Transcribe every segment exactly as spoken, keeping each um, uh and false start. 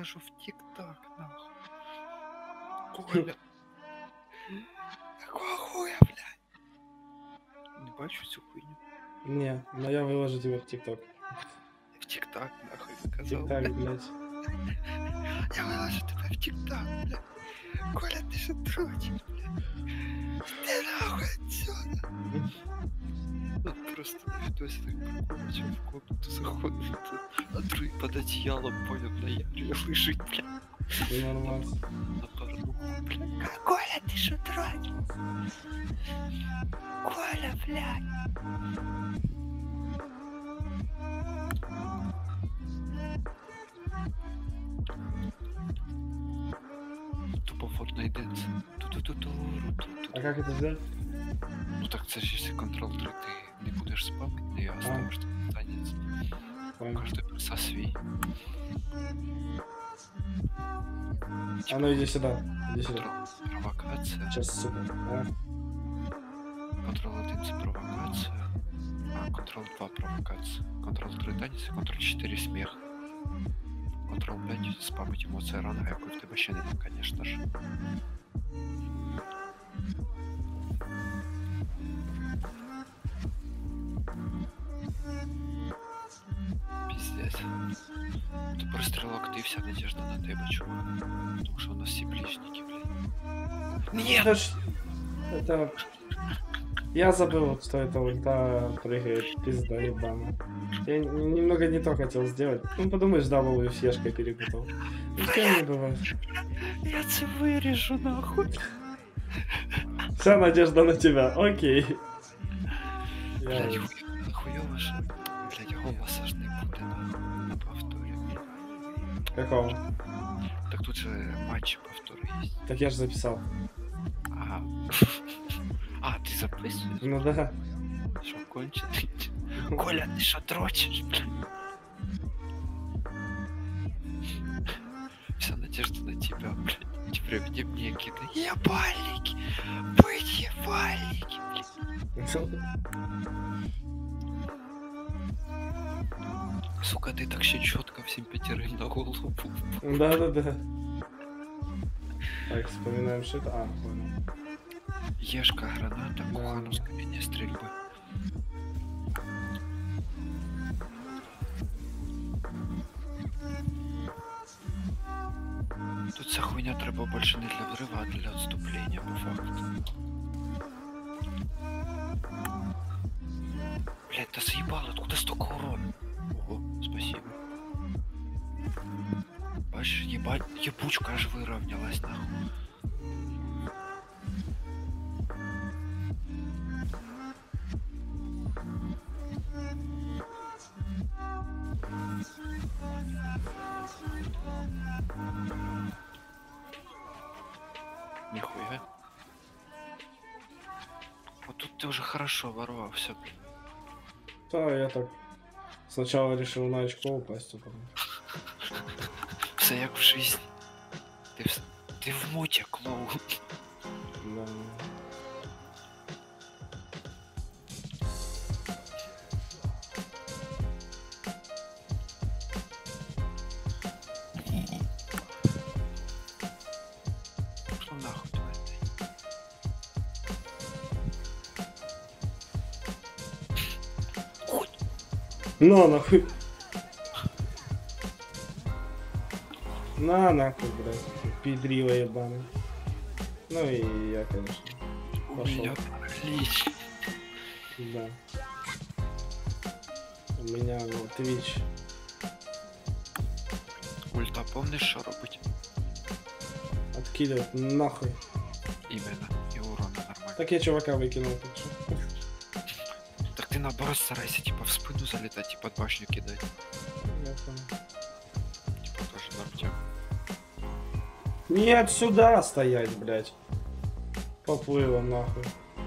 выложу в ТикТок, нахуй. Коля. Какого хуя, блядь? Не бачу цю хуйню. Не, но я выложу тебе в ТикТок. В ТикТок, нахуй, сказал. ТикТок, блядь. Я выложу тебя в ТикТок, блядь. Коля, ты же дрочишь, блядь. Ты нахуй отсюда. Ну, просто на видосе так прикольно, чё в комнату заходит, а другой под одеялом, понял, на яре лежит, блядь. Ну, нормально. На порнуху, блядь. Коля, ты что дрочишь? Коля, блядь. Тупо Fortnite Dance. Ту-ту-ту-ту-ру-ту-ту. А как это сделать? Ну так це ж якщо Ctrl три ти не будеш спамити, не оставиш що танець. Понял. Кожен перса свій. А ну иди сюда. Иди сюда. Ctrl провокація. Сейчас, сука. А? Ctrl один це провокація. А Ctrl два провокація. Ctrl три танець, Ctrl чотири сміх. Ctrl п'ять спамить емоція рана, якої в тебе ще нема, конечно ж. Пиздец. Тепер стрілок ти, вся надежда на тебе, чувак. Тому що у нас всі ближники, блін. Нет! Это ж... Это... Я забыл, вот, что эта ульта прыгает, пизда ебана. Я н- немного не то хотел сделать. Ну, подумаешь, W с Ешкой перепутал. Ну, с кем не бывает. Я це виріжу, нахуй. Вся надежда на тебя, окей. Я... Блядь, хуй- хуйово ж. Блядь, голос аж не буде, нахуй, на повторі. Какого? Так тут же матчі повтори є. Так я же записал. Ага. А, ти записуєш? Ну да. Що, кончений? Коля, ти що дрочиш, блядь? Вся надежда на тебя, блядь. Теперь где мне какие-то ебальники. Быть ебальники, блядь. Сука, ты так ще четко всем пятерым на голову. Да-да-да. Так, вспоминаем, что это... А, понял. Ешка, граната, Да. кухану с каменной стрельбы. Тут вся хуйня треба больше не для взрыва, а для отступления, по факту. Блять, да заебало, откуда столько урона? Ого, спасибо. Бачишь, ебать, ебучка аж выровнялась, нахуй. Нихуя. Вот тут ты уже хорошо ворвался, блин. Да, я так сначала решил на очко упасть, а потом... Все як в жизни. Ты в, ты в муте, клоун. Да. Что нахуй, блядь? Ой, На, нахуй. На, нахуй, блядь. Пидрила ебаный. Ну и я, конечно. у Пошел. меня паралич. Да. У меня вот Twitch. Ульта, помнишь, что робить? Откидывает нахуй. Именно. И урона нормально. Так я чувака выкинул. Так что... Так ты наоборот старайся, типа, в спину залетать и под башню кидать. Я понял. Типа, тоже нормально. Нет, сюда стоять, блядь. Поплыла нахуй.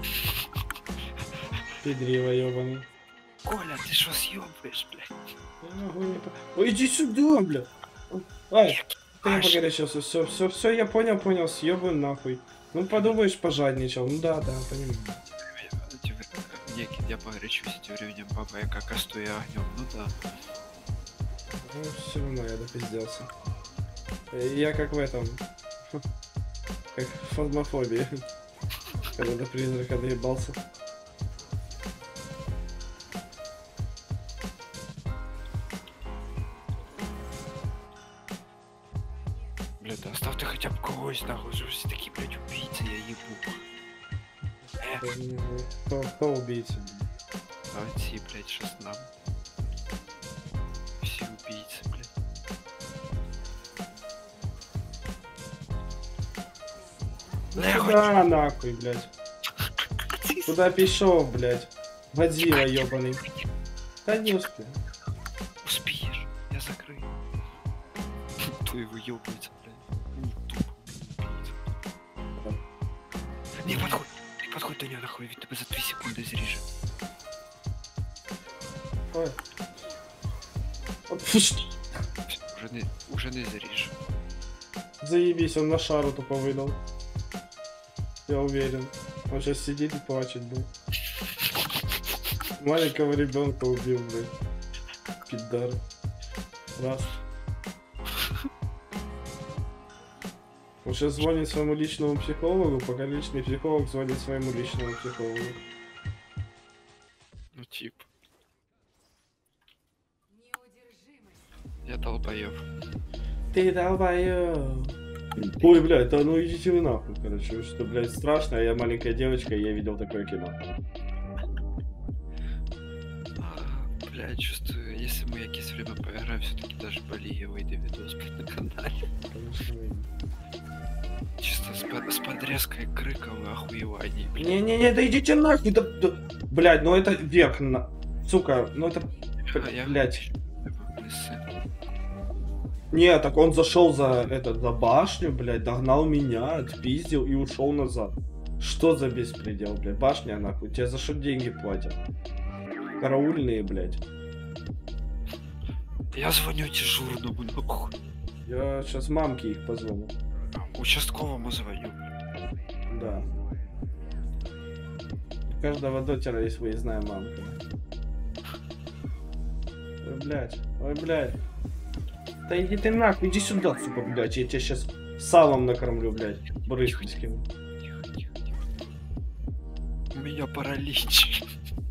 Педрила ебаный. Коля, ты что съебываешь, блядь? Я могу не по... Ой, иди сюда, блядь. Ай, ты не Аж. погорячился. Все, все, все, я понял, понял, съебай нахуй. Ну подумаешь, пожадничал. Ну да, да, понимаю. Некий, я погорячусь тем временем, баба, я как остуя огнем, ну да. Ну все равно я допизделся. Я как в этом. Как в фазмофобии. Когда до призрака доебался. Блядь, да оставь ты хотя бы когось, нахуй, что все такие, блядь, убийцы, я ебу. Эх, Кто, кто убийца? а эти, блядь, сейчас нам. Все убийцы, блядь. Ну Да я куда нахуй, блядь? Куда пішов, блядь? Годзилла ёбаный. Да не успел. Успеешь, я закрою. Кто его ёбается, блядь? Ну, тупо убийца. Не подходь, не подходь до него, нахуй, ведь тебе за три секунды зрежет. Ой. Отпусти. Уже не, уже не зрежет. Заебись, он на шару тупо выдал. Я уверен. Он сейчас сидит и плачет, блядь. Маленького ребенка убил, блядь. Пидар. Раз. Он сейчас звонит своему личному психологу, пока личный психолог звонит своему личному психологу. Ну тип. Я долбоёб. Ты долбоёб. Ой, блядь, да ну идите вы нахуй, короче. Что, блядь, страшно, а я маленькая девочка, и я видел такое кино. А, блядь, чувствую, если мы якесь время поиграем, все-таки даже Балия выйдет видос, блядь, на канале. Конечно, выйдет. Чисто с, под, с подрезкой криков и охуеваний, блядь. Не-не-не, да идите нахуй, да, да, блядь, ну это верх, на... сука, ну это, А, я- блядь. Лисы. Не, так он зашел за этот, за башню, блядь, догнал меня, отпиздил и ушел назад. Что за беспредел, блядь, башня нахуй, тебе за что деньги платят? Караульные, блядь. Я звоню дежурному, нахуй. Я сейчас мамке их позвоню. Участковому звоню, блядь. Да. У каждого дотера есть выездная мамка. Ой, блядь, ой, блядь. Да иди ты нахуй, иди сюда, сука, блядь, я тебя сейчас салом накормлю, блядь, брызгальским. Тихо, тихо, тихо. У меня паралич.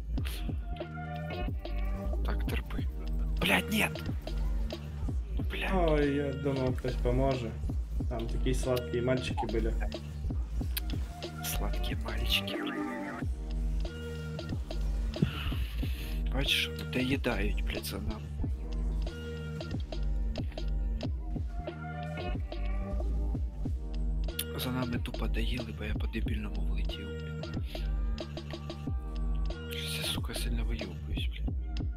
Так, терпи. Блядь, нет! Блядь. Ой, я думал, кто-то поможет. Там такие сладкие мальчики были. Сладкие мальчики. Бачиш, доїдають, блядь, за нами. За нами тупо доїли, бо я по дебільному влетів, блядь. Щось я, сука, сильно вийобуюсь, блядь.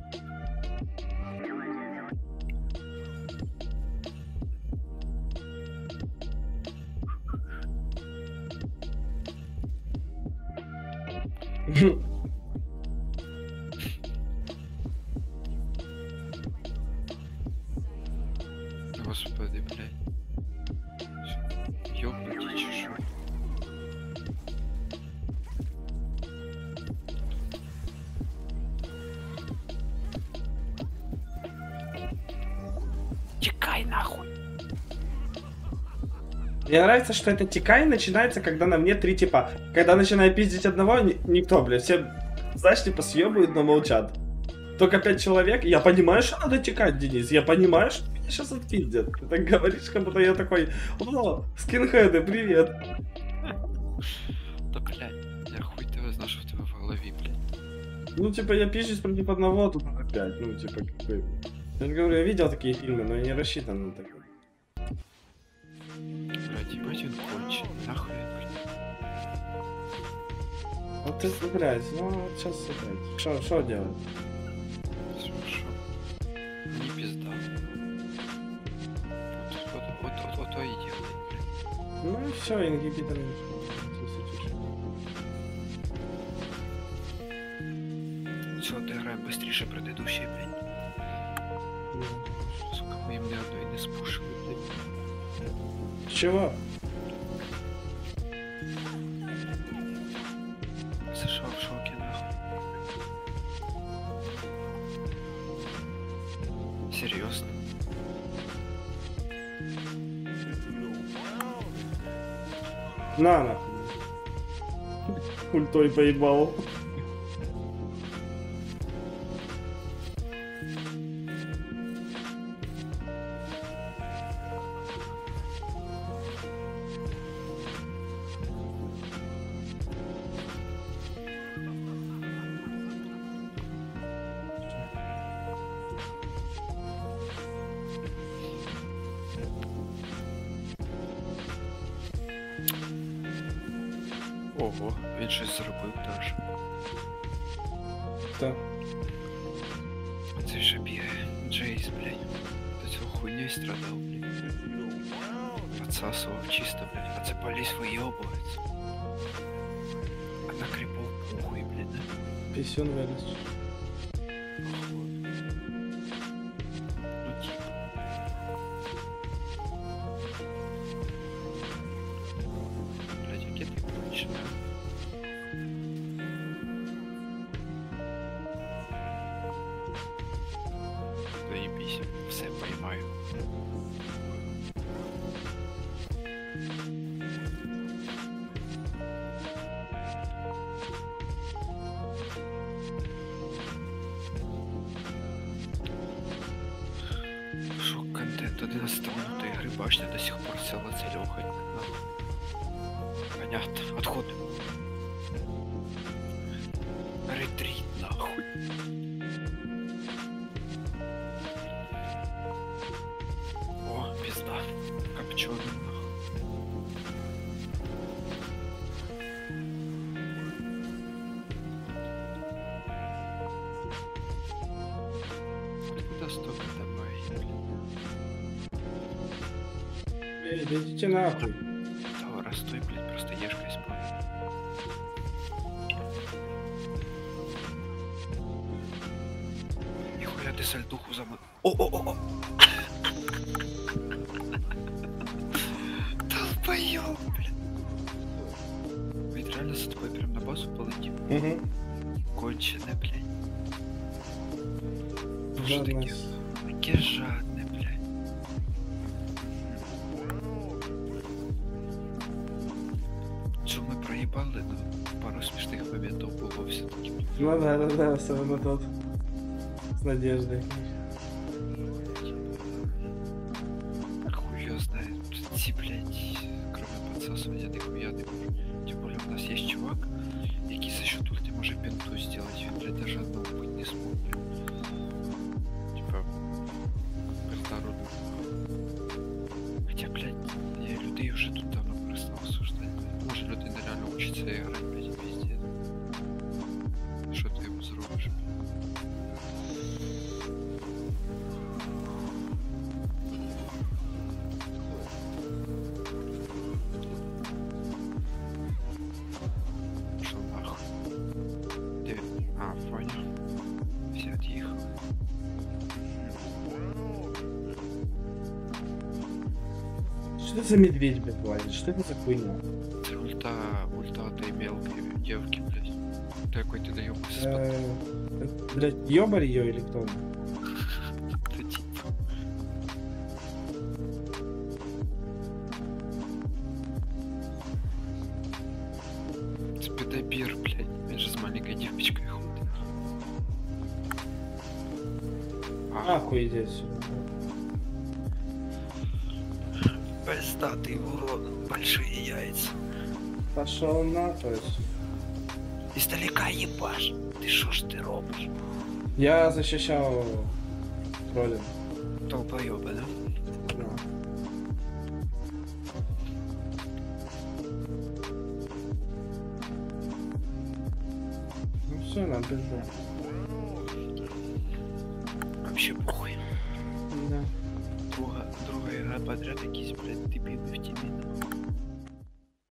Господи, блядь. Ёбнуті чи що? Тікай нахуй! Мне нравится, что это тикай начинается, когда на мне три типа. Когда начинаю пиздить одного, ни- никто, блядь, все, знаешь, типа съебывают, но молчат. Только пять человек, я понимаю, что надо тикать, Денис, я понимаю, что меня сейчас отпиздят. Ты так говоришь, как будто я такой, о, скинхеды, привет. Да, блядь, я хуй тебе знаю, що в тебе в голові, блядь. Ну, типа, я пизжусь против одного, а тут опять, ну, типа, как бы... Я же говорю, я видел такие фильмы, но я не рассчитан на такое. Блядь, ебать він кончений, нахуй він, блядь. Вот ты, блядь, ну, вот сейчас, блядь, что, что делать? Що, що? Мені пізда. От, от, от, от, ото і ділай, блядь. Ну, и все, ингибитор. Все, доиграем быстрее предыдущий, блядь. Сука, мы им ни одной не спушили, блядь. Чего? США в шоке, нахуй. Серьезно? На, нахуй. Ультой поебал. Ого, він щось зробив теж. Так. Це вже бігає. Джейс, блядь. До цього хуйней страдав, блядь. Подсасував чисто, блядь. А це поліз вийобується. А на кріпов похуй, блядь, да? Писюн вылез. Ну типа. Блядь, яке ти кончене. Заебись, все поймаю. Шок контент, одиннадцать минут игры, башня до сих пор цела целёхой. Понятно, отход. Ретрит, нахуй. О, пизда. Копчёный, нахуй. Откуда столько добавить, блин? Эй, идите нахуй. Да, растой, блядь, просто ешка исполнил. Нихуя ты сальдуху забыл. О-о-о-о! Долбоёб, блин. Ведь реально за тобой прям на базу полетим. Угу. Конченый, блядь. Боже, такие, Жадность. такие жадные, блядь. Что мы проебали, но пару смешных моментов было все-таки. Ну да, да, да, особенно тот. С надеждой. Хуй её знает. Эти, блядь, кроме подсасывания, нихуя не может. Тем более у нас есть чувак, який за счет ульти может пенту сделать. Он, блядь, даже одного быть не смог, блядь. Типа, перстару. Хотя, блядь, я людей уже тут давно перестал осуждать, блядь. Может, людина реально учится играть, блядь, пиздец. Что ты ему зробишь, блядь? Шо нахуй? Ты... А, понял. Все отъехал. Что это за медведь, блядь, валит? Что это за хуйня? Ты ульта, ульта этой мелкой девки, блядь. Ты какой ты доёбался с Э, это, блядь, ёбарь ее или кто? Это типа. Спидобир, блядь. Он же с маленькой девочкой ходит. А, Нахуй иди отсюда. пиздатый урод. Большие яйца. Пошел нахуй. Издалека ебашь. Ты шо ж ты робишь? Я защищал тролля. Долбоёба, да? Да. Ну все, нам пизда. Вообще похуй. Да. Друга, друга игра подряд якісь, блядь, дебіли в тімі.